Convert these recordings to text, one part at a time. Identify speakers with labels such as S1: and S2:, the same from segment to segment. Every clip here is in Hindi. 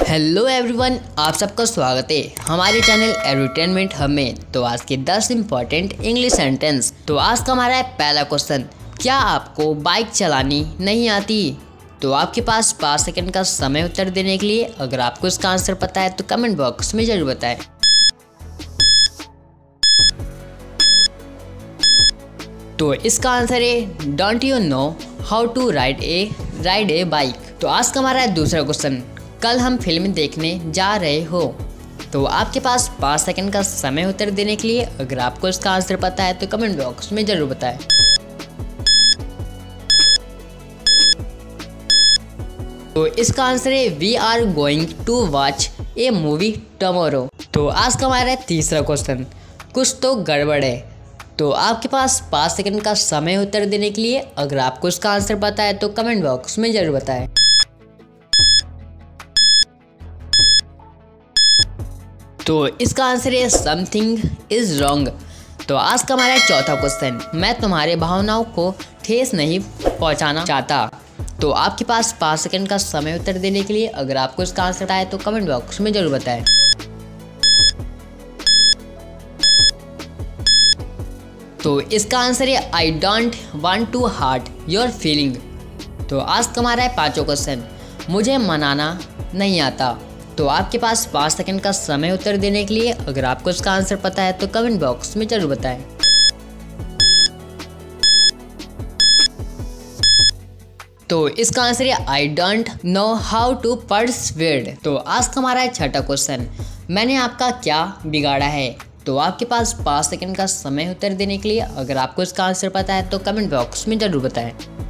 S1: हेलो एवरीवन, आप सबका स्वागत है हमारे चैनल एंटरटेनमेंट हब में। तो आज के 10 इम्पॉर्टेंट इंग्लिश सेंटेंस। तो आज का हमारा है पहला क्वेश्चन, क्या आपको बाइक चलानी नहीं आती? तो आपके पास 5 सेकंड का समय उत्तर देने के लिए। अगर आपको इसका आंसर पता है तो कमेंट बॉक्स में जरूर बताएं। तो इसका आंसर है don't you know how to ride a bike. तो आज का हमारा है दूसरा क्वेश्चन, कल हम फिल्म देखने जा रहे हो। तो आपके पास 5 सेकंड का समय उत्तर देने के लिए। अगर आपको इसका आंसर पता है तो कमेंट बॉक्स में जरूर बताएं। तो इसका आंसर है we are going to watch a movie tomorrow. तो आज का हमारा है तीसरा क्वेश्चन, कुछ तो गड़बड़ है। तो आपके पास 5 सेकंड का समय उत्तर देने के लिए। अगर आपको इसका आंसर पता है तो कमेंट बॉक्स में जरूर बताएं। तो इसका आंसर है समथिंग इज रॉन्ग। तो आज का हमारा चौथा क्वेश्चन, मैं तुम्हारे भावनाओं को ठेस नहीं पहुंचाना चाहता। तो आपके पास 5 सेकंड का समय उत्तर देने के लिए। अगर आपको इसका आंसर पता है तो कमेंट बॉक्स में जरूर बताएं। तो इसका आंसर है I don't want to hurt your feeling. तो आज का हमारा है पांचवा क्वेश्चन, मुझे मनाना नहीं आता। तो आपके पास 5 सेकंड का समय उत्तर देने के लिए। अगर आपको इसका आंसर पता है तो कमेंट बॉक्स में जरूर बताएं। तो इसका आंसर है I don't know how to persuade. तो आज का हमारा है छठा क्वेश्चन, मैंने आपका क्या बिगाड़ा है? तो आपके पास 5 सेकंड का समय उत्तर देने के लिए। अगर आपको इसका आंसर पता है तो कमेंट बॉक्स में जरूर बताएं।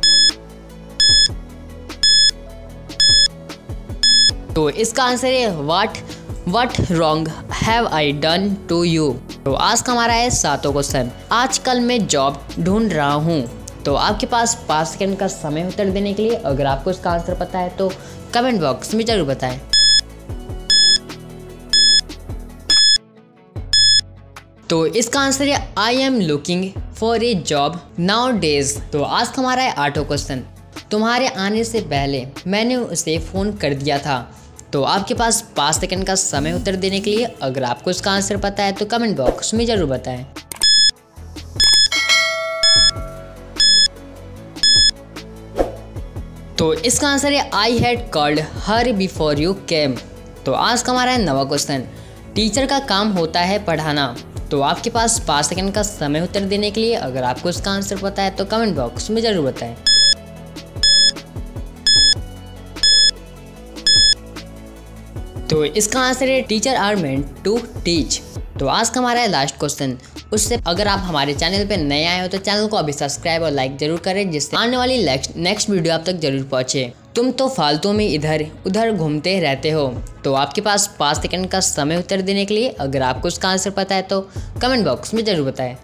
S1: तो इसका आंसर है what wrong have I done to you. तो आज का हमारा है सातवां क्वेश्चन, आजकल मैं जॉब ढूंढ रहा हूँ। तो आपके पास 5 सेकंड का समय उत्तर देने के लिए। अगर आपको इसका आंसर पता है तो कमेंट बॉक्स में जरूर बताएं। तो इसका आंसर है I am looking for a job nowadays. तो आज का हमारा है आठवां क्वेश्चन, तुम्हारे आने से पहले मैंने उसे फ़ोन कर दिया था। तो आपके पास 5 सेकंड का समय उत्तर देने के लिए। अगर आपको इसका आंसर पता है तो कमेंट बॉक्स में जरूर बताएं। तो इसका आंसर है I had called her before you came. तो आज का हमारा है 9वां क्वेश्चन, टीचर का काम होता है पढ़ाना। तो आपके पास 5 सेकंड का समय उत्तर देने के लिए। अगर आपको इसका आंसर पता है तो कमेंट बॉक्स में जरूर बताएं। तो इसका आंसर है teacher are meant to teach. तो आज का हमारा है लास्ट क्वेश्चन, उससे अगर आप हमारे चैनल पे नए आए हो तो चैनल को अभी सब्सक्राइब और लाइक जरूर करें, जिससे आने वाली नेक्स्ट वीडियो आप तक जरूर पहुंचे। तुम तो फालतू में इधर उधर घूमते रहते हो। तो आपके पास 5 सेकंड का समय उत्तर देने के लिए। अगर आपको इसका आंसर पता है तो कमेंट बॉक्स में जरूर बताएं।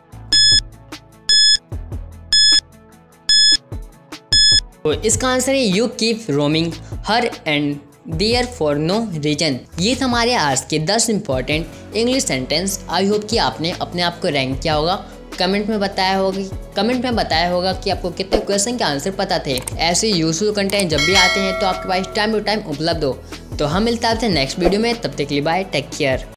S1: तो इसका आंसर है you keep roaming here and there for no reason. ये था हमारे आज के 10 important English sentence. I hope कि आपने अपने आप को रैंक किया होगा। कमेंट में बताया होगा कि आपको कितने क्वेश्चन के आंसर पता थे। ऐसे यूजफुल कंटेंट जब भी आते हैं तो आपके पास टाइम टू टाइम उपलब्ध हो। तो हम मिलते हैं नेक्स्ट वीडियो में, तब तक के लिए बाय, टेक केयर।